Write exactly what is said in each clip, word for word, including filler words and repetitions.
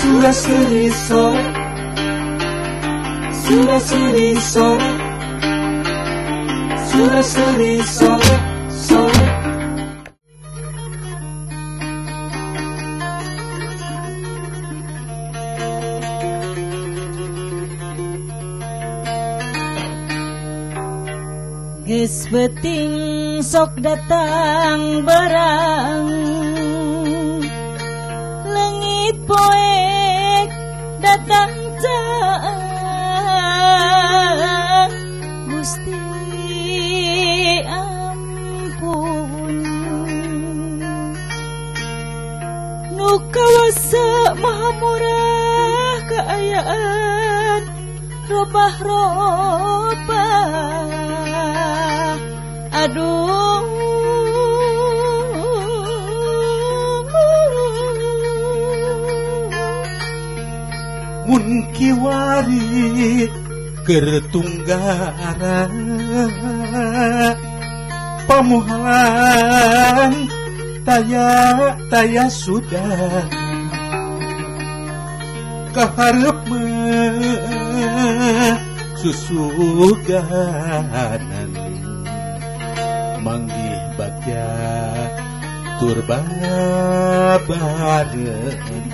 Suraseri sore, suraseri sore, suraseri sore, sore. Geus beuting sok datang barang, leungit poek datang caang. Gusti ampun, nu kawasa maha murah kaayaan, robah-robah. Aduh, mun kiwari keur tunggara pamuhalan taya taya sudah kaharep mah susuganan manggih bagja tur babareun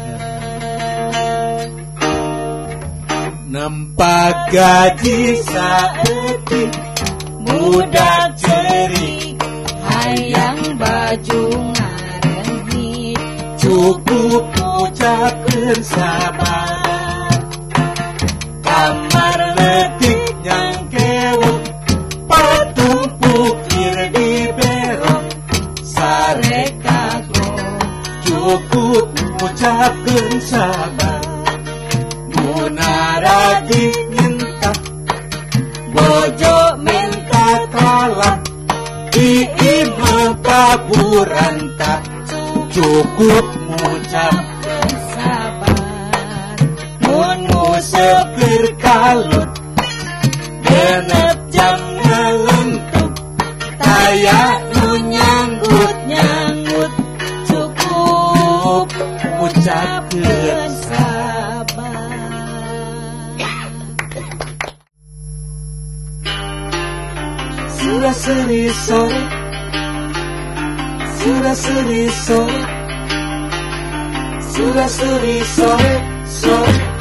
nampak gaji saeutik budak cerik hayang baju ngarenghit, cukup ucapkeun sabar kamar leutik nyangkewek patumpuk di berok sareka cukup ucapkeun sabar munaradi minta bojo minta tolak di imah paburan tak cukup ngucapkeun sabar. mun nguseup keur kalut genep jam ngalentuk taya nu nyanggut-nyanggut cukup ucapkeun sabar. Suraseri sore, suraseri sore, suraseri sore, sore.